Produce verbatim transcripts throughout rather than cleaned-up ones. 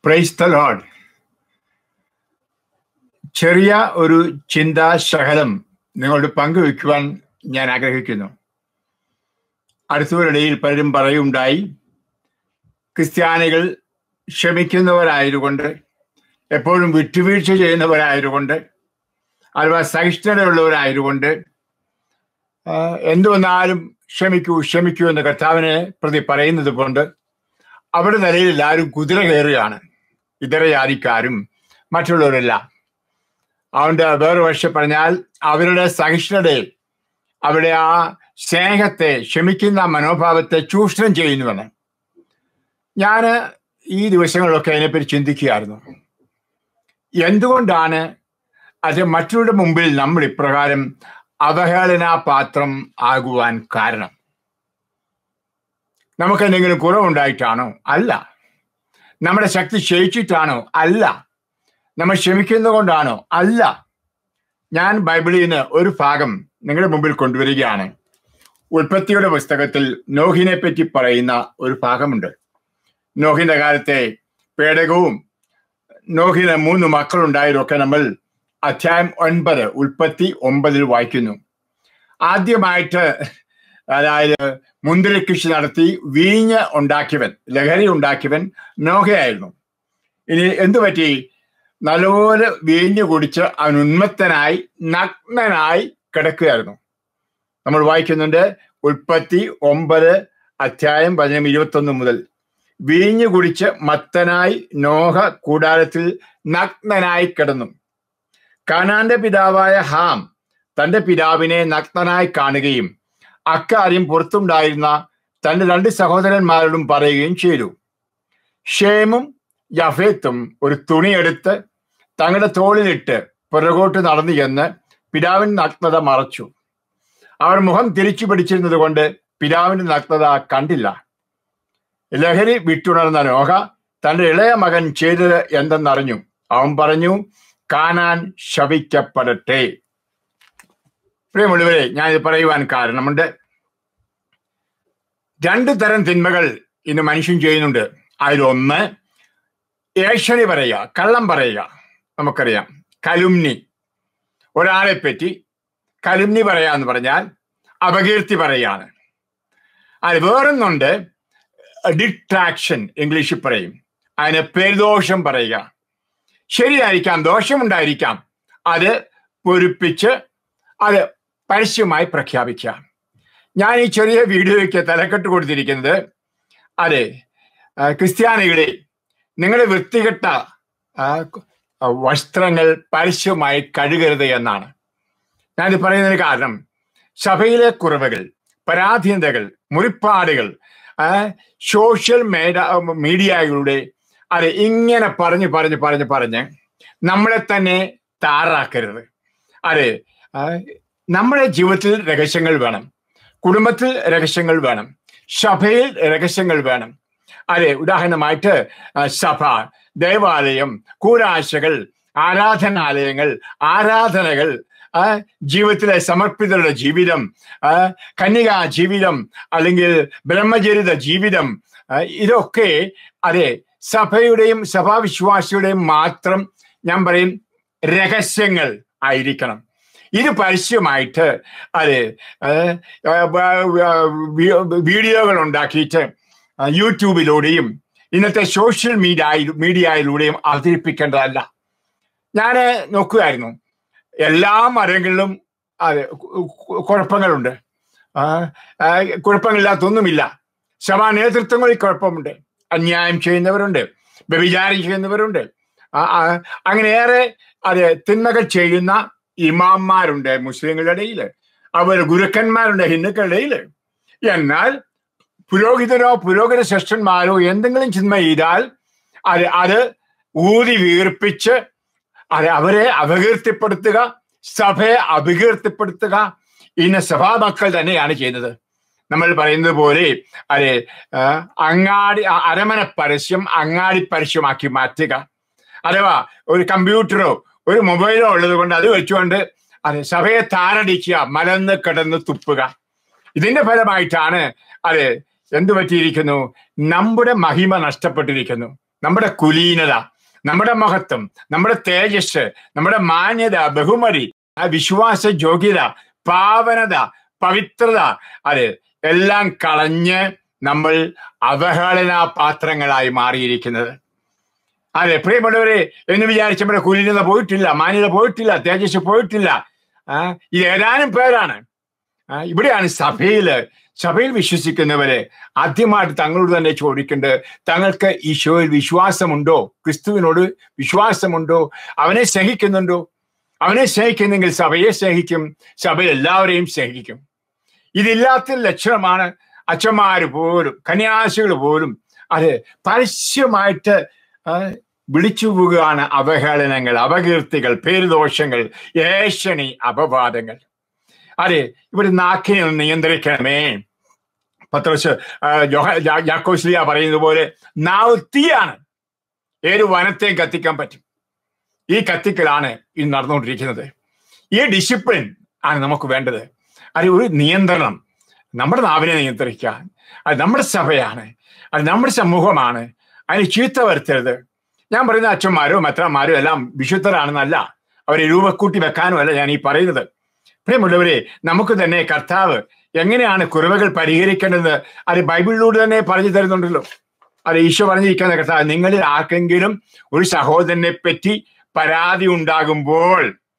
Price the Lord. ചെറിയ ഒരു ചിന്താശകലം നിങ്ങളോട് പങ്കുവയ്ക്കുവാൻ ഞാൻ ആഗ്രഹിക്കുന്നു. അടുത്തവരിടയിൽ പലരും പറയുണ്ടായി, ക്രിസ്ത്യാനികൾ ക്ഷമിക്കുന്നവരായതുകൊണ്ട്, എപ്പോഴും വിട്ടുവീഴ്ച ചെയ്യുന്നവരായതുകൊണ്ട്, അഥവാ സഹിഷ്ണുതയുള്ളവരായതുകൊണ്ട് എന്തു വന്നാലും ക്ഷമിക്കൂ ക്ഷമിക്കൂ എന്ന് കർത്താവിനെ പ്രതി പറയുന്നത് കൊണ്ട് അവരുടെ നിലയിൽ എല്ലാവരും കുതിര കയറുകയാണ്, ഇതര ജാതിക്കാരും മറ്റുള്ളവരെല്ലാം. അതുകൊണ്ട് വേറെ പക്ഷെ പറഞ്ഞാൽ അവരുടെ സഹിഷ്ണുതയിൽ, അവരുടെ ആ സ്നേഹത്തെ, ക്ഷമിക്കുന്ന മനോഭാവത്തെ ചൂഷണം ചെയ്യുന്നുവെന്ന് ഞാൻ ഈ ദിവസങ്ങളിലൊക്കെ അതിനെപ്പറ്റി ചിന്തിക്കുകയായിരുന്നു. എന്തുകൊണ്ടാണ് അത് മറ്റുള്ളവരുടെ മുമ്പിൽ നമ്മൾ ഇപ്രകാരം അവഹേളനാപാത്രം ആകുവാൻ കാരണം? നമുക്ക് എന്തെങ്കിലും കുറവുണ്ടായിട്ടാണോ? അല്ല. നമ്മുടെ ശക്തി ക്ഷയിച്ചിട്ടാണോ? അല്ല. നമ്മൾ ക്ഷമിക്കുന്നത് കൊണ്ടാണോ? അല്ല. ഞാൻ ബൈബിളിൽ നിന്ന് ഒരു ഭാഗം നിങ്ങളുടെ മുമ്പിൽ കൊണ്ടുവരികയാണ്. ഉൽപ്പത്തിയുടെ പുസ്തകത്തിൽ നോഹിനെ പറ്റി പറയുന്ന ഒരു ഭാഗമുണ്ട്. നോഹിന്റെ കാലത്തെ പേടകവും നോഹിന് മൂന്ന് മക്കളുണ്ടായതൊക്കെ നമ്മൾ അധ്യായം ഒൻപത് ഉൽപ്പത്തി ഒമ്പതിൽ വായിക്കുന്നു. ആദ്യമായിട്ട് അതായത് മുന്തിരി കൃഷി നടത്തി വീഞ്ഞ് ഉണ്ടാക്കിയവൻ, ലഹരി ഉണ്ടാക്കിയവൻ നോഹയായിരുന്നു. ഇനി എന്തു പറ്റി? നല്ലപോലെ വീഞ്ഞ് കുടിച്ച് അവൻ ഉന്മത്തനായി നഗ്നനായി കിടക്കുകയായിരുന്നു. നമ്മൾ വായിക്കുന്നുണ്ട് ഉൽപ്പത്തി ഒമ്പത് അധ്യായം പതിനൊന്ന് ഇരുപത്തൊന്ന് മുതൽ. വീഞ്ഞു കുടിച്ച് മത്തനായി നോഹ കൂടാരത്തിൽ നഗ്നനായി കിടന്നു. കാനാന്റെ പിതാവായ ഹാം തന്റെ പിതാവിനെ നഗ്നനായി കാണുകയും അക്കാര്യം പുറത്തുണ്ടായിരുന്ന തന്റെ രണ്ട് സഹോദരന്മാരോടും പറയുകയും ചെയ്തു. ഷേമും യഫേത്തും ഒരു തുണിയെടുത്ത് തങ്ങളുടെ തോളിലിട്ട് പുറകോട്ട് നടന്നു ചെന്ന് പിതാവിന്റെ നഗ്നത മറച്ചു. അവർ മുഖം തിരിച്ചു പിടിച്ചിരുന്നത് കൊണ്ട് പിതാവിന്റെ നഗ്നത കണ്ടില്ല. ലഹരി വിട്ടുണർന്ന നോഹ തന്റെ ഇളയ മകൻ ചെയ്തത് എന്തെന്നറിഞ്ഞു. അവൻ പറഞ്ഞു, കാനാൻ ശപിക്കപ്പെടട്ടെ. പ്രിയമുള്ളവരെ, ഞാനിത് പറയുവാൻ കാരണമുണ്ട്. രണ്ടു തരം തിന്മകൾ ഇന്ന് മനുഷ്യൻ ചെയ്യുന്നുണ്ട്. അതിലൊന്ന് ഏഷണി പറയുക, കള്ളം പറയുക. നമുക്കറിയാം, കലുംനി. ഒരാളെ പറ്റി കലുംനി പറയാന്ന് പറഞ്ഞാൽ അപകീർത്തി പറയാണ്. അത് വേറൊന്നുണ്ട്, ഡിട്രാക്ഷൻ, ഇംഗ്ലീഷിൽ പറയും. അതിന് പേരുദോഷം പറയുക. ശരിയായിരിക്കാം, ദോഷമുണ്ടായിരിക്കാം, അത് പൊരുപ്പിച്ച് അത് പരസ്യമായി പ്രഖ്യാപിക്കാം. ഞാൻ ഈ ചെറിയ വീഡിയോയ്ക്ക് തലക്കെട്ട് കൊടുത്തിരിക്കുന്നത്, അതെ, ക്രിസ്ത്യാനികളെ നിങ്ങളുടെ വൃത്തികെട്ട വസ്ത്രങ്ങൾ പരസ്യമായി കഴുകരുത് എന്നാണ്. ഞാനിത് പറയുന്നതിന് കാരണം, സഭയിലെ കുറവുകൾ, പരാധീനതകൾ, മുറിപ്പാടുകൾ സോഷ്യൽ മീഡിയ മീഡിയയിലൂടെ അത് ഇങ്ങനെ പറഞ്ഞ് പറഞ്ഞ് പറഞ്ഞ് പറഞ്ഞ് നമ്മളെ തന്നെ താറാക്കരുത്. അതെ, നമ്മുടെ ജീവിതത്തിൽ രഹസ്യങ്ങൾ വേണം, കുടുംബത്തിൽ രഹസ്യങ്ങൾ വേണം, സഭയിൽ രഹസ്യങ്ങൾ വേണം. അതെ, ഉദാഹരണമായിട്ട് സഭ, ദേവാലയം, കൂരാശകൾ, ആരാധനാലയങ്ങൾ, ആരാധനകൾ, ജീവിതത്തിലെ സമർപ്പിതരുടെ ജീവിതം, കന്യകാ ജീവിതം, അല്ലെങ്കിൽ ബ്രഹ്മചരിത ജീവിതം, ഇതൊക്കെ അതെ സഭയുടെയും സഭാവിശ്വാസിയുടെയും മാത്രം, ഞാൻ പറയും, രഹസ്യങ്ങൾ ആയിരിക്കണം. ഇത് പരസ്യമായിട്ട് അതെ വീഡിയോകൾ ഉണ്ടാക്കിയിട്ട് യൂട്യൂബിലൂടെയും ഇന്നത്തെ സോഷ്യൽ മീഡിയ മീഡിയയിലൂടെയും അവതരിപ്പിക്കേണ്ടതല്ല. ഞാൻ നോക്കുകയായിരുന്നു, എല്ലാ മരങ്ങളിലും അതെ കുഴപ്പങ്ങളുണ്ട്, കുഴപ്പങ്ങളില്ലാത്തൊന്നുമില്ല. സഭാ നേതൃത്വങ്ങളിൽ കുഴപ്പമുണ്ട്, അന്യായം ചെയ്യുന്നവരുണ്ട്, വ്യഭിചാരം ചെയ്യുന്നവരുണ്ട്, അങ്ങനെയേറെ അതെ തിന്മകൾ ചെയ്യുന്ന ഇമാംമാരുണ്ട് മുസ്ലിങ്ങളുടെ ഇടയിൽ, അവർ ഗുരുക്കന്മാരുണ്ട് ഹിന്ദുക്കളുടെ ഇടയിൽ. എന്നാൽ പുരോഹിതരോ പുരോഹിത ശ്രേഷ്ഠന്മാരോ എന്തെങ്കിലും ചിന്മ ചെയ്താൽ അത് അത് ഊതി വീർപ്പിച്ച് അത് അവരെ അപകീർത്തിപ്പെടുത്തുക, സഭയെ അപകീർത്തിപ്പെടുത്തുക. ഇന്ന് സഭാമക്കൾ തന്നെയാണ് ചെയ്യുന്നത്. നമ്മൾ പറയുന്നത് പോലെ അതെ അങ്ങാടി അരമന പരസ്യം അങ്ങാടി പരസ്യമാക്കി മാറ്റുക. അഥവാ ഒരു കമ്പ്യൂട്ടറോ ഒരു മൊബൈലോ ഉള്ളത് കൊണ്ട് അത് വെച്ചുകൊണ്ട് അതെ സഭയെ താറടിക്കുക, മലന്ന് കിടന്ന് തുപ്പുക. ഇതിന്റെ ഫലമായിട്ടാണ് അതെ എന്തു പറ്റിയിരിക്കുന്നു? നമ്മുടെ മഹിമ നഷ്ടപ്പെട്ടിരിക്കുന്നു, നമ്മുടെ കുലീനത, നമ്മുടെ മഹത്വം, നമ്മുടെ തേജസ്, നമ്മുടെ മാന്യത, ബഹുമതി, വിശ്വാസ യോഗ്യത, പാവനത, പവിത്രത, അത് എല്ലാം കളഞ്ഞ് നമ്മൾ അവഹേളന പാത്രങ്ങളായി മാറിയിരിക്കുന്നത്. അതെ പ്രിയമുള്ളവരെ, എന്ന് വിചാരിച്ച് നമ്മുടെ കുലീനത പോയിട്ടില്ല, മാന്യത പോയിട്ടില്ല, തേജസ് പോയിട്ടില്ല. ആ ഇത് ഏതാനും പേരാണ്. ആ ഇവിടെയാണ് സഭയില് സഭയിൽ വിശ്വസിക്കുന്നവരെ ആദ്യമായിട്ട് തങ്ങളോട് തന്നെ ചോദിക്കേണ്ടത്, തങ്ങൾക്ക് ഈശോയിൽ വിശ്വാസമുണ്ടോ? ക്രിസ്തുവിനോട് വിശ്വാസമുണ്ടോ? അവനെ സ്നേഹിക്കുന്നുണ്ടോ? അവനെ സ്നേഹിക്കുന്നെങ്കിൽ സഭയെ സ്നേഹിക്കും, സഭ എല്ലാവരെയും സ്നേഹിക്കും. ഇതില്ലാത്ത ലക്ഷണമാണ് അച്ഛന്മാര് പോലും കന്യാസികൾ പോലും അത് പരസ്യമായിട്ട് വിളിച്ചു പോവുകയാണ്. അവഹേളനങ്ങൾ, അപകീർത്തികൾ, പേരുദോഷങ്ങൾ, ഏഷണി, അപവാദങ്ങൾ. അതെ, ഇവിടെ നാക്കിനെ നിയന്ത്രിക്കണമേ. പത്രോസ് യാക്കോബ് പറയുന്നത് പോലെ നാവ് തീയാണ്, ഏത് വനത്തെയും കത്തിക്കാൻ പറ്റും. ഈ കത്തിക്കലാണ് ഇത് നടന്നുകൊണ്ടിരിക്കുന്നത്. ഈ ഡിസിപ്ലിൻ ആണ് നമുക്ക് വേണ്ടത്. അത് ഒരു നിയന്ത്രണം, നമ്മുടെ നാവിനെ നിയന്ത്രിക്കാൻ. അത് നമ്മുടെ സഭയാണ്, അത് നമ്മുടെ സമൂഹമാണ്. അതിന് ചീത്ത വരുത്തരുത്. ഞാൻ പറയുന്ന അച്ഛന്മാരോ മെത്രാന്മാരോ എല്ലാം വിശുദ്ധരാണെന്നല്ല, അവരെ രൂപക്കൂട്ടി വെക്കാനും അല്ല ഞാൻ ഈ പറയുന്നത്. പ്രിയമുള്ളവരെ, നമുക്ക് തന്നെ കർത്താവ് എങ്ങനെയാണ് കുറവുകൾ പരിഹരിക്കേണ്ടത് അത് ബൈബിളിലൂടെ തന്നെ പറഞ്ഞു തരുന്നുണ്ടല്ലോ. അത് ഈശോ പറഞ്ഞിരിക്കുന്ന കർത്താവ്, നിങ്ങളിൽ ആർക്കെങ്കിലും ഒരു സഹോദരനെ പറ്റി പരാതി ഉണ്ടാകുമ്പോൾ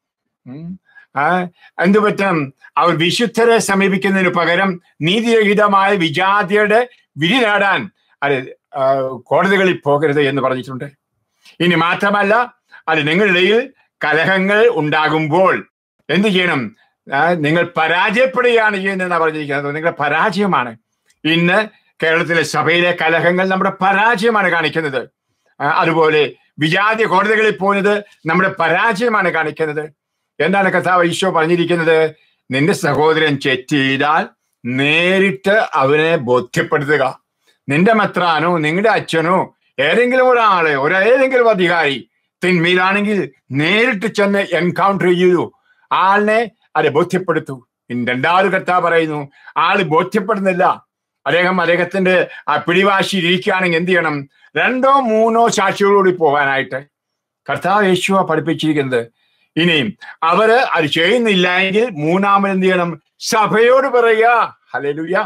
ആ എന്തു പറ്റണം? അവർ വിശുദ്ധരെ സമീപിക്കുന്നതിന് പകരം നീതിരഹിതമായ വിജാതിയുടെ വിധി നേടാൻ അത് കോടതികളിൽ പോകരുത് എന്ന് പറഞ്ഞിട്ടുണ്ട്. ഇനി മാത്രമല്ല, അത് നിങ്ങളുടെ ഇടയിൽ കലഹങ്ങൾ ഉണ്ടാകുമ്പോൾ എന്ത് ചെയ്യണം? നിങ്ങൾ പരാജയപ്പെടുകയാണ് ചെയ്യുന്നതെന്നാണ് പറഞ്ഞിരിക്കുന്നത്. നിങ്ങളുടെ പരാജയമാണ്. ഇന്ന് കേരളത്തിലെ സഭയിലെ കലഹങ്ങൾ നമ്മുടെ പരാജയമാണ് കാണിക്കുന്നത്. അതുപോലെ വിജാതി കോടതികളിൽ പോകുന്നത് നമ്മുടെ പരാജയമാണ് കാണിക്കുന്നത്. എന്താണ് കർത്താവ് ഈശോ പറഞ്ഞിരിക്കുന്നത്? നിന്റെ സഹോദരൻ തെറ്റ് ചെയ്താൽ നേരിട്ട് അവനെ ബോധ്യപ്പെടുത്തുക. നിന്റെ മെത്രാനോ നിങ്ങളുടെ അച്ഛനോ ഏതെങ്കിലും ഒരാളെ ഒരു ഏതെങ്കിലും അധികാരി തിന്മയിലാണെങ്കിൽ നേരിട്ട് ചെന്ന് എൻകൗണ്ടർ ചെയ്യൂ, ആളിനെ അത് ബോധ്യപ്പെടുത്തൂ. രണ്ടാമത് കർത്താവ് പറയുന്നു, ആള് ബോധ്യപ്പെടുന്നില്ല, അദ്ദേഹം അദ്ദേഹത്തിന്റെ ആ പിടിവാശി ഇരിക്കുകയാണെങ്കിൽ എന്ത് ചെയ്യണം? രണ്ടോ മൂന്നോ സാക്ഷികളോട് പോകാനായിട്ട് കർത്താവ് യേശുവ പഠിപ്പിച്ചിരിക്കുന്നത്. ഇനിയും അവര് അത് ചെയ്യുന്നില്ല എങ്കിൽ മൂന്നാമത് എന്ത് ചെയ്യണം? സഭയോട് പറയുക. ഹല്ലേലൂയ.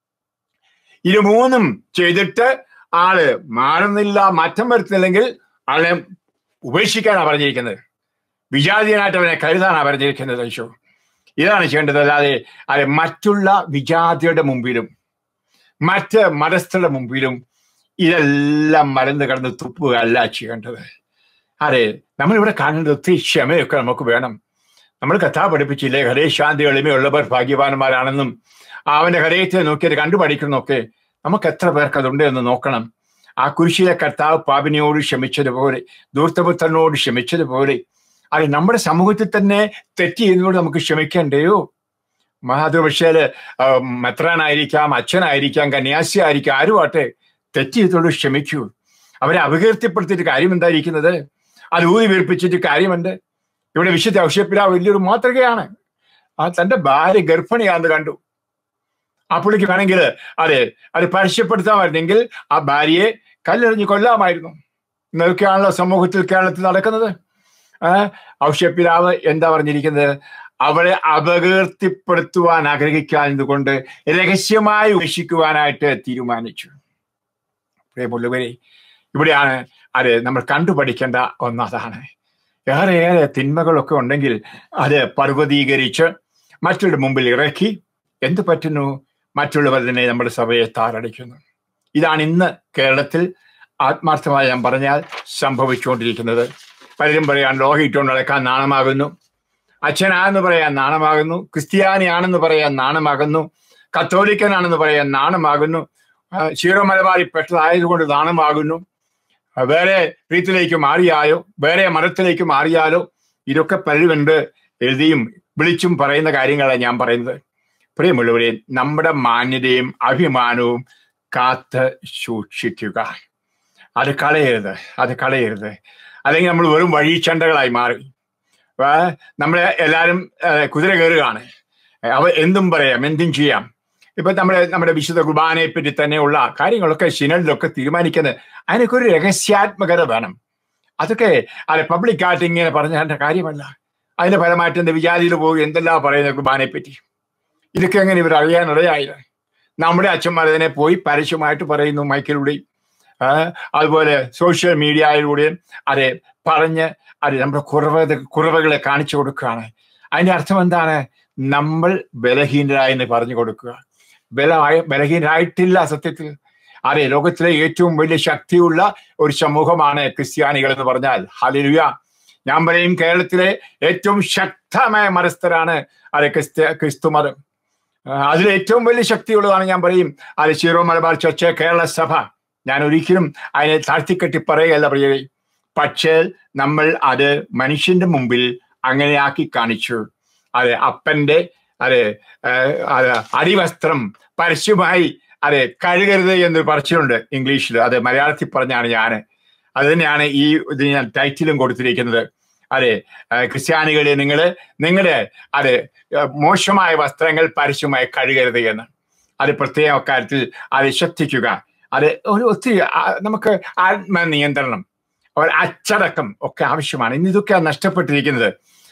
ഇത് മൂന്നും ചെയ്തിട്ട് ആള് മാറുന്നില്ല, മാറ്റം വരുത്തുന്നില്ലെങ്കിൽ ആളെ ഉപേക്ഷിക്കാനാണ് പറഞ്ഞിരിക്കുന്നത്. വിജാതീയനായിട്ട് അവനെ കരുതാനാണ് പറഞ്ഞിരിക്കുന്നത് യേശു. ഇതാണ് ചെയ്യേണ്ടത്. അല്ലാതെ അത് മറ്റുള്ള വിജാതിയുടെ മുമ്പിലും മറ്റ് മതസ്ഥരുടെ മുമ്പിലും ഇതെല്ലാം മറന്ന് കടന്ന് തുപ്പുക അല്ല ചെയ്യേണ്ടത്. അതെ, നമ്മളിവിടെ കാണേണ്ടത് ഒത്തിരി ക്ഷമയൊക്കെ നമുക്ക് വേണം. നമ്മൾ കഥ പഠിപ്പിച്ചില്ലേ, ഹൃദയശാന്തി എളിമയുള്ളവർ ഭാഗ്യവാന്മാരാണെന്നും അവന്റെ ഹൃദയത്തെ നോക്കി അത് കണ്ടുപഠിക്കുന്നൊക്കെ നമുക്ക് എത്ര പേർക്ക് അതുണ്ട് എന്ന് നോക്കണം. ആ കുരിശിലെ കർത്താവ് പാപിനിയോട് ക്ഷമിച്ചതുപോലെ, ധൂർത്തപുത്രനോട് ക്ഷമിച്ചതുപോലെ അത് നമ്മുടെ സമൂഹത്തിൽ തന്നെ തെറ്റ് ചെയ്യുന്നതോട് നമുക്ക് ക്ഷമിക്കണ്ടയോ? അത് പക്ഷേ മെത്രാനായിരിക്കാം, അച്ഛനായിരിക്കാം, കന്യാസി ആയിരിക്കാം, ആരുമാട്ടെ തെറ്റ് ചെയ്തോട് ക്ഷമിക്കൂ. അവരെ അപകീർത്തിപ്പെടുത്തിയിട്ട് കാര്യം എന്തായിരിക്കുന്നത്? അത് ഊതി വീർപ്പിച്ചിട്ട് കാര്യമുണ്ട്. ഇവിടെ വിശുദ്ധ ഔഷപ്പിതാവ് വലിയൊരു മാതൃകയാണ്. ആ തന്റെ ഭാര്യ ഗർഭിണിയാണെന്ന് കണ്ടു. അപ്പോഴേക്ക് വേണമെങ്കിൽ അതെ അത് പരസ്യപ്പെടുത്താമായിരുന്നെങ്കിൽ ആ ഭാര്യയെ കല്ലെറിഞ്ഞ് കൊല്ലാമായിരുന്നു. ഇന്നൊക്കെയാണല്ലോ സമൂഹത്തിൽ കേരളത്തിൽ നടക്കുന്നത്. ഔഷപ്പിതാവ് എന്താ പറഞ്ഞിരിക്കുന്നത്? അവളെ അപകീർത്തിപ്പെടുത്തുവാൻ ആഗ്രഹിക്കാഞ്ഞതുകൊണ്ട് രഹസ്യമായി ഉപേക്ഷിക്കുവാനായിട്ട് തീരുമാനിച്ചു. പ്രിയമുള്ളവരെ, ഇവിടെയാണ് അത് നമ്മൾ കണ്ടുപഠിക്കേണ്ട ഒന്നതാണ്. ഏറെ ഏറെ തിന്മകളൊക്കെ ഉണ്ടെങ്കിൽ അത് പർവ്വതീകരിച്ച് മറ്റുള്ള മുമ്പിൽ ഇറക്കി എന്ത് പറ്റുന്നു? മറ്റുള്ളവർ തന്നെ നമ്മുടെ സഭയെ താറടിക്കുന്നു. ഇതാണ് ഇന്ന് കേരളത്തിൽ ആത്മാർത്ഥമായി ഞാൻ പറഞ്ഞാൽ സംഭവിച്ചുകൊണ്ടിരിക്കുന്നത്. പലരും പറയാൻ ലോഹിയിട്ടുകൊണ്ട് നടക്കാൻ നാണമാകുന്നു, അച്ഛനാണെന്ന് പറയാൻ നാണമാകുന്നു, ക്രിസ്ത്യാനിയാണെന്ന് പറയാൻ നാണമാകുന്നു, കത്തോലിക്കനാണെന്ന് പറയാൻ നാണമാകുന്നു, സീറോ മലബാറിൽ പെട്ടതായതുകൊണ്ട് നാണമാകുന്നു, വേറെ രീതിയിലേക്ക് മാറിയായോ വേറെ മതത്തിലേക്ക് മാറിയാലോ, ഇതൊക്കെ പലരുമുണ്ട് എഴുതിയും വിളിച്ചും പറയുന്ന കാര്യങ്ങളാണ് ഞാൻ പറയുന്നത്. പ്രിയമുള്ളവരെ, നമ്മുടെ മാന്യതയും അഭിമാനവും കാത്ത് സൂക്ഷിക്കുക. അത് കളയരുത്, അത് കളയരുത്. അല്ലെങ്കിൽ നമ്മൾ വെറും വഴിച്ചണ്ടകളായി മാറി. നമ്മളെ എല്ലാവരും കുതിര കയറുകയാണ്. അവ എന്തും പറയാം, എന്തും ചെയ്യാം. ഇപ്പൊ നമ്മുടെ നമ്മുടെ വിശുദ്ധ കുർബാനയെ പറ്റി തന്നെയുള്ള കാര്യങ്ങളൊക്കെ സിനഡിലൊക്കെ തീരുമാനിക്കുന്നത് അതിനൊക്കെ ഒരു രഹസ്യാത്മകത വേണം. അതൊക്കെ അത് പബ്ലിക്കായിട്ട് ഇങ്ങനെ പറഞ്ഞ കാര്യമല്ല. അതിന്റെ ഫലമായിട്ട് എന്താ വിചാരിയിൽ പോകുക എന്തെല്ലാം പറയുന്ന കുർബാനയെ പറ്റി. ഇതൊക്കെ എങ്ങനെ ഇവർ അറിയാനിടയായത്? നമ്മുടെ അച്ഛന്മാർ അതിനെ പോയി പരസ്യമായിട്ട് പറയുന്നു മൈക്കിലൂടെയും അതുപോലെ സോഷ്യൽ മീഡിയയിലൂടെയും അതെ പറഞ്ഞ് അത് നമ്മുടെ കുറവ് കുറവുകളെ കാണിച്ചു കൊടുക്കുകയാണ്. അതിന്റെ അർത്ഥം എന്താണ്? നമ്മൾ ബലഹീനരായെന്ന് പറഞ്ഞു കൊടുക്കുക. ബലമായ ബലഹീനരായിട്ടില്ല സത്യത്തിൽ. അതെ, ലോകത്തിലെ ഏറ്റവും വലിയ ശക്തിയുള്ള ഒരു സമൂഹമാണ് ക്രിസ്ത്യാനികൾ എന്ന് പറഞ്ഞാൽ. ഹല്ലേലൂയ. ഞാൻ പറയും കേരളത്തിലെ ഏറ്റവും ശക്തമായ മതസ്ഥരാണ് അതെ ക്രിസ്ത്യ ക്രിസ്തു മതം. അതിൽ ഏറ്റവും വലിയ ശക്തിയുള്ളതാണ് ഞാൻ പറയും അത് സീറോ മലബാർ ചർച്ച് കേരള സഭ. ഞാൻ ഒരിക്കലും അതിനെ താഴ്ത്തിക്കെട്ടി പറയുകയല്ല പ്രിയരെ. പക്ഷേ നമ്മൾ അത് മനുഷ്യന്റെ മുമ്പിൽ അങ്ങനെയാക്കി കാണിച്ചു. അതെ, അപ്പന്റെ അതെ അടിവസ്ത്രം പരസ്യമായി അതെ കഴുകരുത് എന്നൊരു പറച്ചിലുണ്ട് ഇംഗ്ലീഷിൽ. അത് മലയാളത്തിൽ പറഞ്ഞാണ് ഞാൻ. അത് തന്നെയാണ് ഈ ഇതിന് ഞാൻ ടൈറ്റിലും കൊടുത്തിരിക്കുന്നത്. അതെ, ക്രിസ്ത്യാനികളെ നിങ്ങൾ നിങ്ങളുടെ അതെ മോശമായ വസ്ത്രങ്ങൾ പരസ്യമായി കഴുകരുത് എന്ന്. അത് പ്രത്യേക കാര്യത്തിൽ അത് ശ്രദ്ധിക്കുക. അത് ഒരു ഒത്തിരി നമുക്ക് ആത്മനിയന്ത്രണം ഒരു അച്ചടക്കം ഒക്കെ ആവശ്യമാണ്. ഇന്ന് ഇതൊക്കെ നഷ്ടപ്പെട്ടിരിക്കുന്നത്.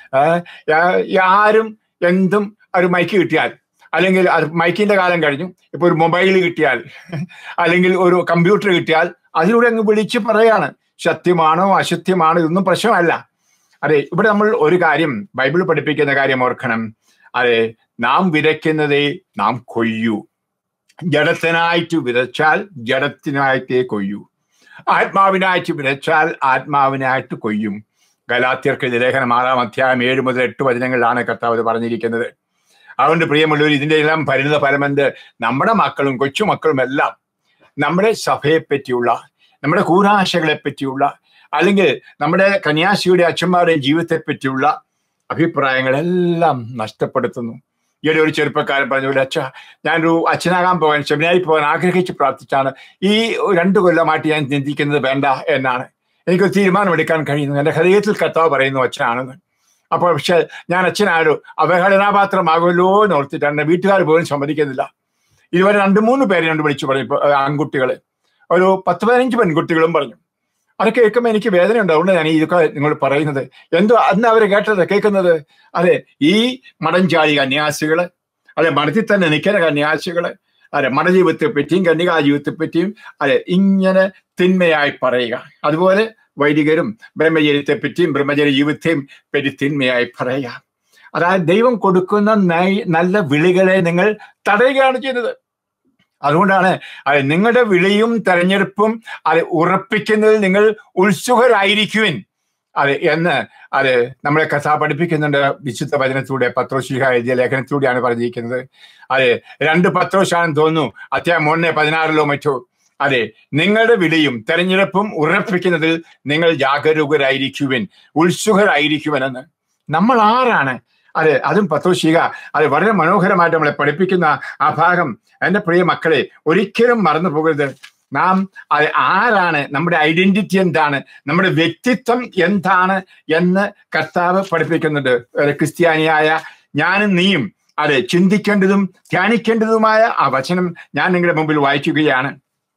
ആരും എന്തും ഒരു മൈക്ക് കിട്ടിയാൽ അല്ലെങ്കിൽ അത് മൈക്കിന്റെ കാലം കഴിഞ്ഞു. ഇപ്പൊ ഒരു മൊബൈൽ കിട്ടിയാൽ അല്ലെങ്കിൽ ഒരു കമ്പ്യൂട്ടർ കിട്ടിയാൽ അതിലൂടെ അങ്ങ് വിളിച്ച് പറയാണ്. സത്യമാണോ അസത്യമാണോ ഇതൊന്നും പ്രശ്നമല്ല. അതെ, ഇവിടെ നമ്മൾ ഒരു കാര്യം ബൈബിൾ പഠിപ്പിക്കുന്ന കാര്യം ഓർക്കണം. അതെ, നാം വിതയ്ക്കുന്നതേ നാം കൊയ്യൂ. ജഡത്തിനായിട്ട് വിതച്ചാൽ ജഡത്തിനായിട്ടേ കൊയ്യൂ. ആത്മാവിനായിട്ട് വിതച്ചാൽ ആത്മാവിനായിട്ട് കൊയ്യും. ഗലാത്യർക്ക് ലേഖനം ആറാം അധ്യായം ഏഴ് മുതൽ എട്ട് വചനങ്ങളിലാണ് കർത്താവ് പറഞ്ഞിരിക്കുന്നത്. അതുകൊണ്ട് പ്രിയമുള്ളവർ, ഇതിന്റെ എല്ലാം പരിണിത ഫലമെന്ത്? നമ്മുടെ മക്കളും കൊച്ചുമക്കളും എല്ലാം നമ്മുടെ സഭയെ പറ്റിയുള്ള നമ്മുടെ കൂരാശകളെ പറ്റിയുള്ള അല്ലെങ്കിൽ നമ്മുടെ കന്യാസിയുടെ അച്ഛന്മാരുടെയും ജീവിതത്തെ പറ്റിയുള്ള അഭിപ്രായങ്ങളെല്ലാം നഷ്ടപ്പെടുത്തുന്നു. ഈയിടെ ഒരു ചെറുപ്പക്കാരൻ പറഞ്ഞു, അച്ഛ ഞാനൊരു അച്ഛനാകാൻ പോകാൻ സെമിനാരിൽ പോകാൻ ആഗ്രഹിച്ച് പ്രാർത്ഥിച്ചാണ് ഈ രണ്ടു കൊല്ലമായിട്ട് ഞാൻ ചിന്തിക്കുന്നത് വേണ്ട എന്നാണ്. എനിക്കൊരു തീരുമാനമെടുക്കാൻ കഴിയുന്നു. എൻ്റെ ഹൃദയത്തിൽ കർത്താവ് പറയുന്നു അച്ഛനാണെന്ന്. അപ്പോൾ പക്ഷെ ഞാൻ അച്ഛനായൊരു അവഹേളനാപാത്രമാകുമല്ലോ എന്ന് ഓർത്തിട്ടാണ് വീട്ടുകാർ പോലും സമ്മതിക്കുന്നില്ല. ഇതുവരെ രണ്ട് മൂന്ന് പേരെ രണ്ട് വിളിച്ചു പറഞ്ഞു. ഇപ്പൊ ആൺകുട്ടികള് ഒരു പത്ത് പതിനഞ്ച് പെൺകുട്ടികളും പറഞ്ഞു. അത് കേൾക്കുമ്പോൾ എനിക്ക് വേദന ഉണ്ട്. അതുകൊണ്ട് ഞാൻ ഇതൊക്കെ നിങ്ങൾ പറയുന്നത് എന്തോ അന്ന് അവർ കേട്ടത് കേൾക്കുന്നത്. അതെ, ഈ മടഞ്ചാരി കന്യാസികള് അതെ മഠത്തിൽ തന്നെ നിൽക്കുന്ന കന്യാസികള് അതെ മഠജീവിതത്തെ പറ്റിയും കന്യകാ ജീവിതത്തെ പറ്റിയും അതെ ഇങ്ങനെ തിന്മയായി പറയുക. അതുപോലെ വൈദികരും ബ്രഹ്മചര്യത്തെ പറ്റിയും ബ്രഹ്മചര്യ ജീവിതത്തെയും പറ്റി തിന്മയായി പറയുക. അതായത് ദൈവം കൊടുക്കുന്ന നല്ല വിളികളെ നിങ്ങൾ തടയുകയാണ് ചെയ്യുന്നത്. അതുകൊണ്ടാണ് അത് നിങ്ങളുടെ വിളിയും തെരഞ്ഞെടുപ്പും അത് ഉറപ്പിക്കുന്നതിൽ നിങ്ങൾ ഉത്സുകരായിരിക്കുവിൻ അതെ എന്ന് അത് നമ്മളെ കഥ പഠിപ്പിക്കുന്നുണ്ട്. വിശുദ്ധ വചനത്തിലൂടെ പത്രോശ്ലീഹ എഴുതിയ ലേഖനത്തിലൂടെയാണ് പറഞ്ഞിരിക്കുന്നത്. അതെ, രണ്ട് പത്രോസാണെന്ന് തോന്നുന്നു, അധ്യായം ഒന്ന് പതിനാറിലോ മറ്റോ. അതെ, നിങ്ങളുടെ വിളിയും തെരഞ്ഞെടുപ്പും ഉറപ്പിക്കുന്നതിൽ നിങ്ങൾ ജാഗരൂകരായിരിക്കുവിൻ, ഉത്സുകരായിരിക്കുവനെന്ന്. നമ്മൾ ആരാണ്? അതെ, അതും പത്രോശ്ലീഹ അത് വളരെ മനോഹരമായിട്ട് നമ്മളെ പഠിപ്പിക്കുന്ന ആ ഭാഗം എൻ്റെ പ്രിയ മക്കളെ ഒരിക്കലും മറന്നു പോകരുത്. നാം അത് ആരാണ്, നമ്മുടെ ഐഡന്റിറ്റി എന്താണ്, നമ്മുടെ വ്യക്തിത്വം എന്താണ് എന്ന് കർത്താവ് പഠിപ്പിക്കുന്നുണ്ട്. ക്രിസ്ത്യാനിയായ ഞാനും നീയും അതെ ചിന്തിക്കേണ്ടതും ധ്യാനിക്കേണ്ടതുമായ ആ വചനം ഞാൻ നിങ്ങളുടെ മുമ്പിൽ വായിക്കുകയാണ്.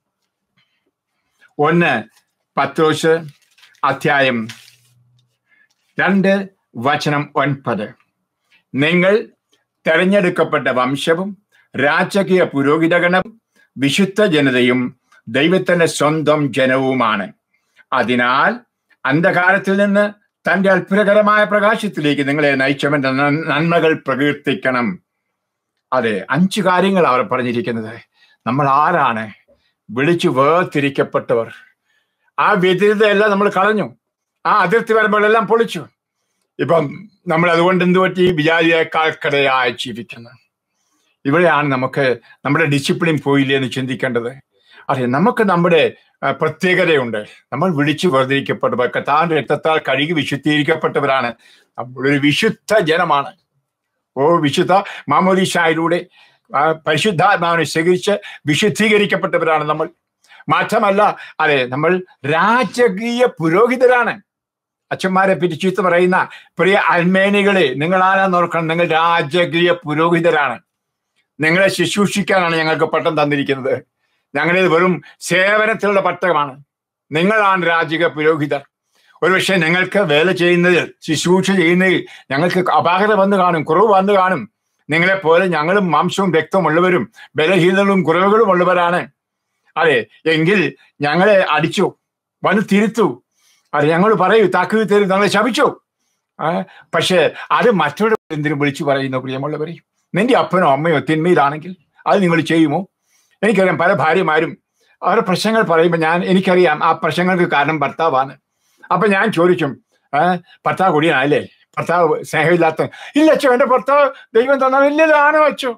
ഒന്ന് പത്രോസ് അധ്യായം രണ്ട് വചനം ഒൻപത്. നിങ്ങൾ തെരഞ്ഞെടുക്കപ്പെട്ട വംശവും രാജകീയ പുരോഹിതഗണവും വിശുദ്ധ ജനതയും ദൈവത്തിന്റെ സ്വന്തം ജനവുമാണ്. അതിനാൽ അന്ധകാരത്തിൽ നിന്ന് തന്റെ അത്ഭുതകരമായ പ്രകാശത്തിലേക്ക് നിങ്ങളെ നയിച്ചവന്റെ നന്മകൾ പ്രകീർത്തിക്കണം. അതെ, അഞ്ചു കാര്യങ്ങൾ അവർ പറഞ്ഞിരിക്കുന്നത്. നമ്മൾ ആരാണ്? വിളിച്ചു വേർതിരിക്കപ്പെട്ടവർ. ആ വ്യതിരിതയെല്ലാം നമ്മൾ കളഞ്ഞു. ആ അതിർത്തി വരുമ്പോഴെല്ലാം പൊളിച്ചു. ഇപ്പം നമ്മൾ അതുകൊണ്ട് എന്ത് പറ്റി? വിചാരിയേക്കാൾക്കടയായി ജീവിക്കുന്നു. ഇവിടെയാണ് നമുക്ക് നമ്മുടെ ഡിസിപ്ലിൻ പോയില്ലേ എന്ന് ചിന്തിക്കേണ്ടത്. അതെ, നമുക്ക് നമ്മുടെ പ്രത്യേകതയുണ്ട്. നമ്മൾ വിളിച്ചു വേർതിരിക്കപ്പെട്ടവർ, കർത്താവിന്റെ രക്തത്താൽ കഴുകി വിശുദ്ധീകരിക്കപ്പെട്ടവരാണ്. നമ്മളൊരു വിശുദ്ധ ജനമാണ്. ഓ വിശുദ്ധ മാമോദീസായിലൂടെ പരിശുദ്ധാത്മാവിനെ സ്വീകരിച്ച് വിശുദ്ധീകരിക്കപ്പെട്ടവരാണ് നമ്മൾ. മാത്രമല്ല അതെ, നമ്മൾ രാജകീയ പുരോഹിതരാണ്. അച്ഛന്മാരെ പറ്റി ചീത്ത പറയുന്ന പ്രിയ അൽമേനികളെ, നിങ്ങൾ ആരാന്ന് ഓർക്കണം. നിങ്ങൾ രാജകീയ പുരോഹിതരാണ്. നിങ്ങളെ ശുശ്രൂഷിക്കാനാണ് ഞങ്ങൾക്ക് പട്ടം തന്നിരിക്കുന്നത്. ഞങ്ങളിത് വെറും സേവനത്തിലുള്ള പട്ടമാണ്. നിങ്ങളാണ് രാജകീയ പുരോഹിതർ. ഒരുപക്ഷെ ഞങ്ങൾക്ക് വേല ചെയ്യുന്നതിൽ, ശുശ്രൂഷ ചെയ്യുന്നതിൽ ഞങ്ങൾക്ക് അപാകത വന്നു കാണും, കുറവ് വന്നു കാണും. നിങ്ങളെപ്പോലെ ഞങ്ങളും മാംസവും രക്തവും ഉള്ളവരും ബലഹീനതകളും കുറവുകളും ഉള്ളവരാണ്. അതെ, എങ്കിൽ ഞങ്ങളെ അടിച്ചു, വന്ന് തിരുത്തു. അത് ഞങ്ങൾ പറയൂ, താക്കീത് തരും, ഞങ്ങളെ ശപിച്ചു. പക്ഷെ അത് മറ്റൊരു എന്തിനും വിളിച്ചു പറയുന്നു? പ്രിയമുള്ളവരെ, നിന്റെ അപ്പനോ അമ്മയോ തിന്മയിലാണെങ്കിൽ അത് നിങ്ങൾ ചെയ്യുമോ? എനിക്കറിയാം പല ഭാര്യമാരും അവരുടെ പ്രശ്നങ്ങൾ പറയുമ്പോൾ ഞാൻ എനിക്കറിയാം ആ പ്രശ്നങ്ങൾക്ക് കാരണം ഭർത്താവാണ്. അപ്പൊ ഞാൻ ചോദിക്കും, ഭർത്താവ് കുടിയനല്ലേ? ഭർത്താവ് സ്നേഹമില്ലാത്ത? ഇല്ല അച്ഛോ, എന്റെ ഭർത്താവ് ദൈവം തന്ന വലിയതാണ് അച്ഛോ.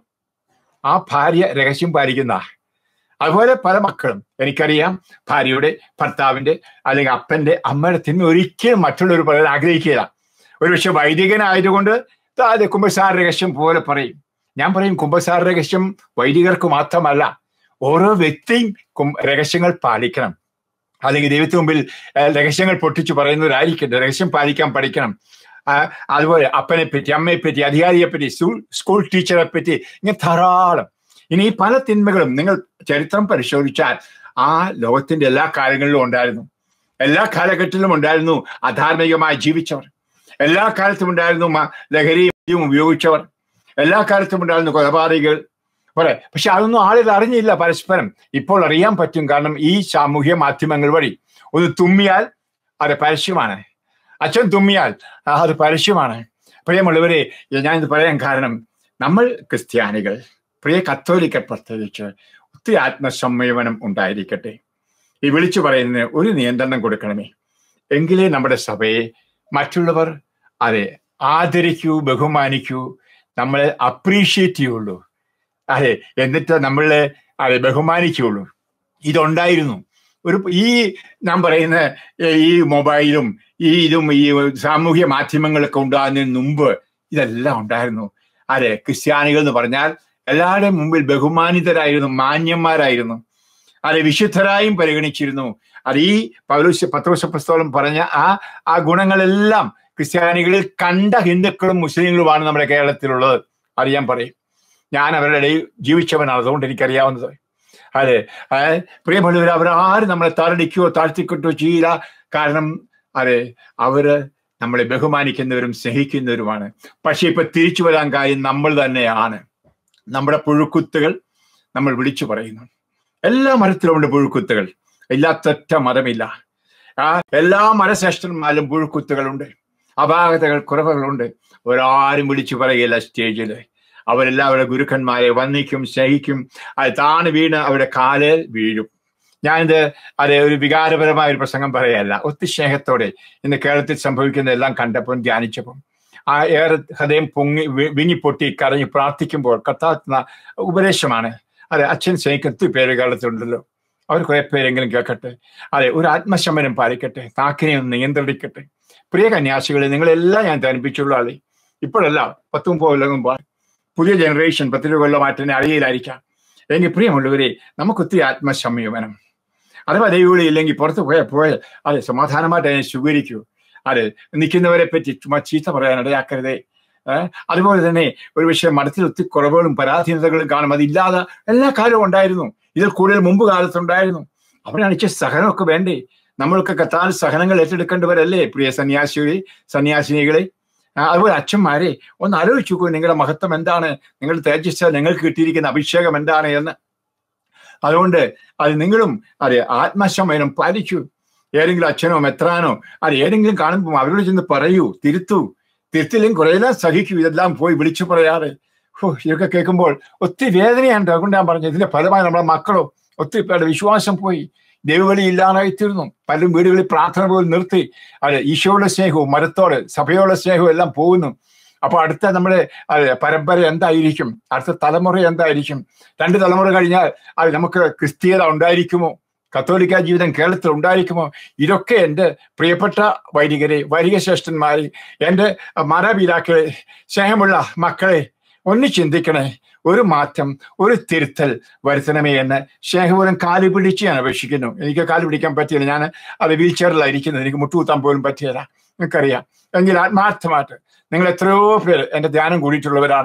ആ ഭാര്യ രഹസ്യം പാലിക്കുന്ന. അതുപോലെ പല മക്കളും എനിക്കറിയാം ഭാര്യയുടെ, ഭർത്താവിന്റെ അല്ലെങ്കിൽ അപ്പന്റെ, അമ്മയുടെ തിന്മ ഒരിക്കലും മറ്റുള്ളവർ പറയാൻ ആഗ്രഹിക്കുകയില്ല. ഒരു പക്ഷെ വൈദികനായതുകൊണ്ട് അത് കുമ്പസാര രഹസ്യം പോലെ പറയും. ഞാൻ പറയും, കുമ്പസാര രഹസ്യം വൈദികർക്ക് മാത്രമല്ല, ഓരോ വ്യക്തിയും രഹസ്യങ്ങൾ പാലിക്കണം. അല്ലെങ്കിൽ ദൈവത്തിന് മുമ്പിൽ രഹസ്യങ്ങൾ പൊട്ടിച്ചു പറയുന്നവരായിരിക്കട്ടെ, രഹസ്യം പാലിക്കാൻ പഠിക്കണം. അതുപോലെ അപ്പനെ പറ്റി, അമ്മയെ പറ്റി, അധികാരിയെ പറ്റി, സ്കൂൾ ടീച്ചറെ പറ്റി, ഇങ്ങനെ ധാരാളം. ഇനി ഈ പല തിന്മകളും നിങ്ങൾ ചരിത്രം പരിശോധിച്ചാൽ ആ ലോകത്തിന്റെ എല്ലാ കാലങ്ങളിലും ഉണ്ടായിരുന്നു. എല്ലാ കാലഘട്ടത്തിലും ഉണ്ടായിരുന്നു അധാർമികമായി ജീവിച്ചവർ. എല്ലാ കാലത്തും ഉണ്ടായിരുന്നു ലഹരിയും ഉപയോഗിച്ചവർ. എല്ലാ കാലത്തും ഉണ്ടായിരുന്നു കൊലപാതകൾ. പോരെ, പക്ഷെ അതൊന്നും ആളുകൾ അറിഞ്ഞില്ല പരസ്പരം. ഇപ്പോൾ അറിയാൻ പറ്റും. കാരണം ഈ സാമൂഹ്യ മാധ്യമങ്ങൾ വഴി ഒന്ന് തുമ്മിയാൽ അത് പരസ്യമാണ്. അച്ഛൻ തുമ്മിയാൽ അത് പരസ്യമാണ്. പ്രിയമുള്ളവരെ, ഞാനിത് പറയാൻ കാരണം, നമ്മൾ ക്രിസ്ത്യാനികൾ, പ്രിയ കത്തോലിക്കർ പ്രത്യേകിച്ച്, ഒത്തിരി ആത്മസംയമനം ഉണ്ടായിരിക്കട്ടെ. ഈ വിളിച്ചു പറയുന്നതിന് ഒരു നിയന്ത്രണം കൊടുക്കണമേ. എങ്കിലേ നമ്മുടെ സഭയെ മറ്റുള്ളവർ അതെ ആദരിക്കൂ, ബഹുമാനിക്കൂ, നമ്മളെ അപ്രീഷിയേറ്റ് ചെയ്യുള്ളൂ. അതെ, എന്നിട്ട് നമ്മളെ അതെ ബഹുമാനിക്കുകയുള്ളൂ. ഇതുണ്ടായിരുന്നു. ഒരു ഈ ഞാൻ പറയുന്ന ഈ മൊബൈലും ഈ ഇതും ഈ സാമൂഹ്യ മാധ്യമങ്ങളൊക്കെ ഉണ്ടാകുന്നതിന് മുമ്പ് ഇതെല്ലാം ഉണ്ടായിരുന്നു. അതെ, ക്രിസ്ത്യാനികൾ എന്ന് പറഞ്ഞാൽ എല്ലാവരുടെയും മുമ്പിൽ ബഹുമാനിതരായിരുന്നു, മാന്യന്മാരായിരുന്നു. അതെ, വിശുദ്ധരായും പരിഗണിച്ചിരുന്നു. അത് ഈ പൗലോസ് പത്രോസ് അപ്പോസ്തലൻ പറഞ്ഞ ആ ആ ഗുണങ്ങളെല്ലാം ക്രിസ്ത്യാനികളിൽ കണ്ട ഹിന്ദുക്കളും മുസ്ലിങ്ങളുമാണ് നമ്മുടെ കേരളത്തിലുള്ളത്. അത് ഞാൻ പറയും. ഞാൻ അവരുടെ ഇടയിൽ ജീവിച്ചവനാണ്, അതുകൊണ്ട് എനിക്കറിയാവുന്നത്. അതെ, പ്രിയമുള്ളവർ, അവർ ആരും നമ്മളെ താഴടിക്കുകയോ താഴ്ത്തിക്കിട്ടോ ചെയ്യില്ല. കാരണം അതെ, അവര് നമ്മളെ ബഹുമാനിക്കുന്നവരും സ്നേഹിക്കുന്നവരുമാണ്. പക്ഷെ ഇപ്പൊ തിരിച്ചു വരാൻ കാര്യം നമ്മൾ തന്നെയാണ്. നമ്മുടെ പുഴുക്കുത്തുകൾ നമ്മൾ വിളിച്ചു പറയുന്നു. എല്ലാ മരത്തിലുമുണ്ട് പുഴുക്കുത്തുകൾ, ഇല്ലാത്തൊറ്റ മതമില്ല. ആ എല്ലാ മരശ്രേഷ്ഠന്മാരിലും പുഴുക്കുത്തുകളുണ്ട്, അപാകതകൾ, കുറവുകളുണ്ട്. ഒരാരും വിളിച്ചു പറയില്ല സ്റ്റേജിൽ. അവരെല്ലാവരുടെ ഗുരുക്കന്മാരെ വന്ദിക്കും, സ്നേഹിക്കും. അത് താണ് വീണ് അവരുടെ കാലിൽ വീഴും. ഞാനിത് അതെ ഒരു വികാരപരമായ ഒരു പ്രസംഗം പറയല്ല, ഒത്തിരി സ്നേഹത്തോടെ ഇന്ന് കേരളത്തിൽ സംഭവിക്കുന്നതെല്ലാം കണ്ടപ്പോൾ ധ്യാനിച്ചപ്പോൾ ആ ഏറെ ഹൃദയം പൊങ്ങി വിങ്ങിപ്പൊട്ടി കരഞ്ഞ് പ്രാർത്ഥിക്കുമ്പോൾ കർത്താവുന്ന ഉപദേശമാണ്. അതെ, അച്ഛൻ സ്നേഹിക്കുന്ന ഒത്തിരി പേര് കേരളത്തിലുണ്ടല്ലോ, അവർ കുറെ പേരെങ്കിലും കേൾക്കട്ടെ. അതെ, ഒരു ആത്മശമനം പാലിക്കട്ടെ, നാക്കിനെ ഒന്ന് നിയന്ത്രിക്കട്ടെ. പ്രിയ കന്യാസികളെ, നിങ്ങളെല്ലാം ഞാൻ ധരിപ്പിച്ചുള്ള ആളെ ഇപ്പോഴല്ല, പത്തും കൊല്ലം പുതിയ ജനറേഷൻ പത്തിരു കൊല്ലം മാറ്റനെ അറിയില്ലായിരിക്കാം. എങ്കിൽ പ്രിയമുള്ളവരെ, നമുക്കൊത്തിരി ആത്മസംയമനം. അഥവാ ദൈവവിളി ഇല്ലെങ്കിൽ പുറത്ത് പോയാൽ പോയാൽ അതെ സമാധാനമായിട്ട് അതിനെ സ്വീകരിക്കൂ. അതെ, നിൽക്കുന്നവരെ പറ്റി ചുമ്മാ ചീത്ത പറയാൻ ഇടയാക്കരുതേ. അതുപോലെ തന്നെ ഒരു പക്ഷേ മഠത്തിൽ ഒത്തിരി കുറവുകളും പരാധീനതകളും കാണും. അതില്ലാതെ എല്ലാ കാലവും ഉണ്ടായിരുന്നു. ഇതിൽ കൂടുതൽ മുമ്പ് കാലത്തുണ്ടായിരുന്നു. അവിടെയാണ് ഇച്ചിരി സഹനമൊക്കെ വേണ്ടേ? നമ്മൾക്ക് കത്താൽ സഹനങ്ങൾ ഏറ്റെടുക്കേണ്ടവരല്ലേ പ്രിയ സന്യാസികളെ, സന്യാസിനികളെ? അതുപോലെ അച്ഛന്മാരെ ഒന്ന് ആലോചിച്ചു നോക്കൂ, നിങ്ങളുടെ മഹത്വം എന്താണ്, നിങ്ങളുടെ തേജസ്, നിങ്ങൾക്ക് കിട്ടിയിരിക്കുന്ന അഭിഷേകം എന്താണ് എന്ന്. അതുകൊണ്ട് അത് നിങ്ങളും അതെ ആത്മസംയമനം പാലിക്കൂ. ഏതെങ്കിലും അച്ഛനോ മെത്രാനോ അത് ഏതെങ്കിലും കാണുമ്പോൾ അവരോട് ചെന്ന് പറയൂ, തിരുത്തൂ. തിരുത്തില്ലെങ്കിൽ കുറേയെല്ലാം സഹിക്കൂ. ഇതെല്ലാം പോയി വിളിച്ചു പറയാതെ ഹോ ഇതൊക്കെ കേൾക്കുമ്പോൾ ഒത്തിരി വേദനയുണ്ട്. അതുകൊണ്ട് ഞാൻ പറഞ്ഞു, ഇതിന്റെ ഫലമായി നമ്മുടെ മക്കളോ ഒത്തിരി പേരുടെ വിശ്വാസം പോയി, ദൈവവിളി ഇല്ലാതായിത്തീർന്നു. പലരും വീടുകളിൽ പ്രാർത്ഥന പോലും നിർത്തി. അത് ഈശോയുടെ സ്നേഹവും മരത്തോട് സഭയോടെ സ്നേഹവും എല്ലാം പോകുന്നു. അപ്പൊ അടുത്ത നമ്മുടെ പരമ്പര എന്തായിരിക്കും? അടുത്ത തലമുറ എന്തായിരിക്കും? രണ്ട് തലമുറ കഴിഞ്ഞാൽ അത് നമുക്ക് ക്രിസ്തീയത ഉണ്ടായിരിക്കുമോ? കത്തോലിക്ക ജീവിതം കേരളത്തിൽ ഉണ്ടായിരിക്കുമോ? ഇതൊക്കെ എൻ്റെ പ്രിയപ്പെട്ട വൈദികരെ, വൈദിക ശ്രേഷ്ഠന്മാരെ, എൻ്റെ മാതാപിതാക്കളെ, സ്നേഹമുള്ള മക്കളെ ഒന്ന് ചിന്തിക്കണേ. ഒരു മാറ്റം, ഒരു തിരുത്തൽ വരുത്തണമേ എന്ന് സ്നേഹപൂർവ്വം കാല് പിടിച്ച് ഞാൻ അപേക്ഷിക്കുന്നു. എനിക്ക് കാല് പിടിക്കാൻ പറ്റിയില്ല, ഞാൻ അത് വീൽ ചെയറിലായിരിക്കുന്നത്, എനിക്ക് മുട്ടുകുത്താൻ പോലും പറ്റിയില്ല, നിങ്ങൾക്കറിയാം. എങ്കിൽ ആത്മാർത്ഥമായിട്ട് നിങ്ങൾ എത്രയോ പേര് എൻ്റെ ധ്യാനം കൂടിയിട്ടുള്ളവരാണ്.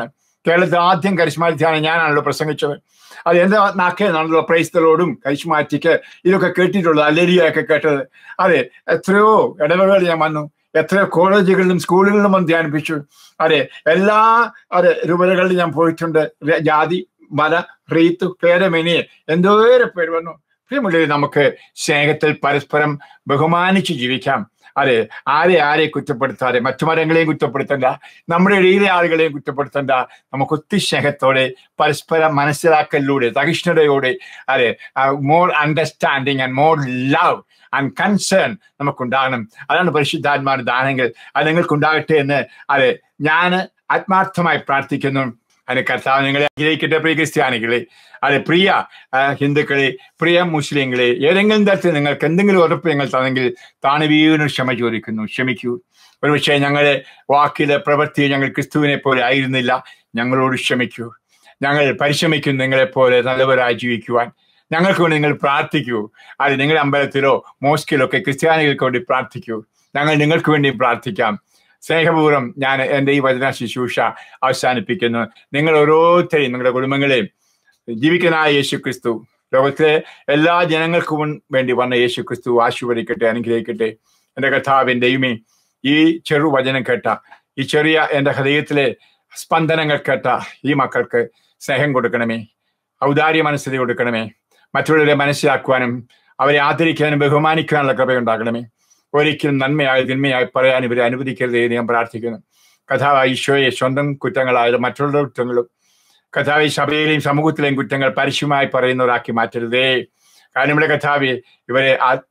കേരളത്തിൽ ആദ്യം കരിസ്മാറ്റിക് ധ്യാനം ഞാനാണല്ലോ പ്രസംഗിച്ചത്. അത് എന്റെ നാക്കേന്നാണല്ലോ പ്രൈസ്തലോടും കരിസ്മാറ്റിക്ക് ഇതൊക്കെ കേട്ടിട്ടുള്ളത്, അല്ലെരിയൊക്കെ കേട്ടത്. അതെ, എത്രയോ ഇടവകളിൽ ഞാൻ വന്നു, എത്രയോ കോളേജുകളിലും സ്കൂളുകളിലും വന്ന് ധ്യാനിപ്പിച്ചു. അതെ, എല്ലാ അതെ രൂപതകളിലും ഞാൻ പോയിട്ടുണ്ട്. ജാതി, മത, റീത്ത്, പേരമെനി എന്തോരെ പേര് വന്നു. പ്രിയമുള്ളവരെ, നമുക്ക് സ്നേഹത്തിൽ പരസ്പരം ബഹുമാനിച്ച് ജീവിക്കാം. അതെ, ആരെ ആരെ കുറ്റപ്പെടുത്താതെ, മറ്റു മരങ്ങളെയും കുറ്റപ്പെടുത്തണ്ട, നമ്മുടെ ഇടയിലെ ആളുകളെയും കുറ്റപ്പെടുത്തണ്ട. നമുക്ക് ഒത്തിരി സ്നേഹത്തോടെ പരസ്പരം മനസ്സിലാക്കലിലൂടെ, സഹിഷ്ണുതയോടെ, അതെ, more understanding and more love and concern നമുക്കുണ്ടാകണം. അതാണ് പരിശുദ്ധാത്മാവിന്റെ ദാനങ്ങൾ. അത് നിങ്ങൾക്കുണ്ടാകട്ടെ എന്ന് അതെ ഞാൻ ആത്മാർത്ഥമായി പ്രാർത്ഥിക്കുന്നു. അതിന് കർത്താവ് നിങ്ങളെ അനുഗ്രഹിക്കട്ടെ. പ്രിയ ക്രിസ്ത്യാനികളെ, അതെ, പ്രിയ ഹിന്ദുക്കളെ, പ്രിയ മുസ്ലിങ്ങളെ, ഏതെങ്കിലും തരത്തിൽ നിങ്ങൾക്ക് എന്തെങ്കിലും ഉറപ്പ് നിങ്ങൾ തന്നെങ്കിൽ താണു വീണു ക്ഷമ ചോദിക്കുന്നു. ക്ഷമിക്കൂ. ഒരുപക്ഷെ ഞങ്ങളുടെ വാക്കിലെ പ്രവൃത്തി ഞങ്ങൾ ക്രിസ്തുവിനെ പോലെ ആയിരുന്നില്ല. ഞങ്ങളോട് ക്ഷമിക്കൂ. ഞങ്ങൾ പരിശ്രമിക്കും നിങ്ങളെപ്പോലെ നല്ലവരായി ജീവിക്കുവാൻ. ഞങ്ങൾക്ക് വേണ്ടി നിങ്ങൾ പ്രാർത്ഥിക്കൂ. അത് നിങ്ങളുടെ അമ്പലത്തിലോ മോസ്കിലോ ഒക്കെ ക്രിസ്ത്യാനികൾക്ക് വേണ്ടി പ്രാർത്ഥിക്കൂ. ഞങ്ങൾ നിങ്ങൾക്ക് വേണ്ടി പ്രാർത്ഥിക്കാം. സ്നേഹപൂർവ്വം ഞാൻ എൻ്റെ ഈ വചന ശുശ്രൂഷ അവസാനിപ്പിക്കുന്നു. നിങ്ങൾ ഓരോരുത്തരെയും നിങ്ങളുടെ കുടുംബങ്ങളെയും ജീവിക്കനായ യേശു ക്രിസ്തു, ലോകത്തിലെ എല്ലാ ജനങ്ങൾക്കും വേണ്ടി വന്ന യേശു ക്രിസ്തു ആശീർവദിക്കട്ടെ, അനുഗ്രഹിക്കട്ടെ. എൻ്റെ കർത്താവിൻ്റെയുമേ ഈ ചെറു വചനം കേട്ട, ഈ ചെറിയ എൻ്റെ ഹൃദയത്തിലെ സ്പന്ദനങ്ങൾ കേട്ട ഈ മക്കൾക്ക് സ്നേഹം കൊടുക്കണമേ, ഔദാര്യ മനസ്സിൽ കൊടുക്കണമേ. മറ്റുള്ളവരെ മനസ്സിലാക്കുവാനും അവരെ ആദരിക്കാനും ബഹുമാനിക്കാനുള്ള കൃപയുണ്ടാകണമേ. ഒരിക്കലും നന്മയായി തിന്മയായി പറയാൻ ഇവരെ അനുവദിക്കരുതേ എന്ന് ഞാൻ പ്രാർത്ഥിക്കുന്നു. കഥാവ് ഈശോയെ സ്വന്തം കുറ്റങ്ങളായാലും മറ്റുള്ള കുറ്റങ്ങളും കഥാവി സഭയിലെയും സമൂഹത്തിലെയും കുറ്റങ്ങൾ പരസ്യമായി പറയുന്നവരാക്കി മാറ്റരുതേ. കാരണം ഇവിടെ കഥാവി ഇവരെ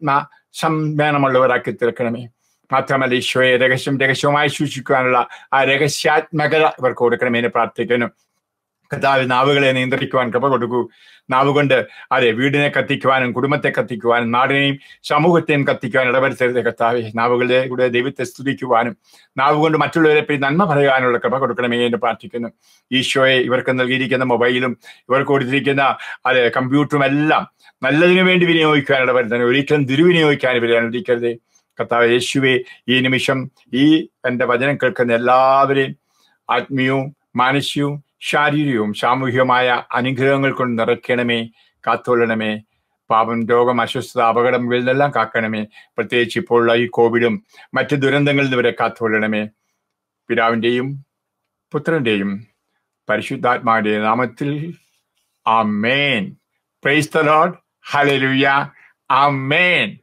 ആത്മസംവേദനമുള്ളവരാക്കി തീർക്കണമേ. മാത്രമല്ല ഈശോയെ രഹസ്യം രഹസ്യമായി സൂക്ഷിക്കുവാനുള്ള ആ രഹസ്യാത്മകത ഇവർക്ക് കൊടുക്കണമേ എന്ന് പ്രാർത്ഥിക്കുന്നു. കർത്താവ് നാവുകളെ നിയന്ത്രിക്കുവാൻ കൃപ കൊടുക്കൂ. നാവുകൊണ്ട് അതെ വീടിനെ കത്തിക്കുവാനും കുടുംബത്തെ കത്തിക്കുവാനും നാടിനെയും സമൂഹത്തെയും കത്തിക്കുവാൻ ഇടവരുത്തരുത് കർത്താവെ. നാവുകളുടെ കൂടെ ദൈവത്തെ സ്തുതിക്കുവാനും നാവുകൊണ്ട് മറ്റുള്ളവരെ പറ്റി നന്മ പറയാനുള്ള കൃപ കൊടുക്കണമേ എന്ന് പ്രാർത്ഥിക്കുന്നു. ഈശോയെ ഇവർക്ക് നൽകിയിരിക്കുന്ന മൊബൈലും ഇവർക്ക് കൊടുത്തിരിക്കുന്ന അതെ കമ്പ്യൂട്ടറും എല്ലാം നല്ലതിനു വേണ്ടി വിനിയോഗിക്കുവാൻ ഇടവരുത്തണം. ഒരിക്കലും ദുർവിനിയോഗിക്കാൻ ഇവരെ അനുവദിക്കരുതേ കർത്താവ്. യേശുവെ ഈ നിമിഷം ഈ എൻ്റെ വചനം കേൾക്കുന്ന എല്ലാവരെയും ആത്മീയവും മാനസികവും ശാരീരികവും സാമൂഹികമായ അനുഗ്രഹങ്ങൾ കൊണ്ട് നിറയ്ക്കണമേ, കാത്തുകൊള്ളണമേ. പാപം, രോഗം, അസ്വസ്ഥത, അപകടം ഇവരിലെല്ലാം കാക്കണമേ. പ്രത്യേകിച്ച് ഇപ്പോഴുള്ള ഈ കോവിഡും മറ്റ് ദുരന്തങ്ങളിൽ നിന്ന് ഇവരെ കാത്തുകൊള്ളണമേ. പിതാവിൻ്റെയും പുത്രൻ്റെയും പരിശുദ്ധാത്മാവിന്റെ നാമത്തിൽ ആമേൻ. Praise the lord. Hallelujah. Amen.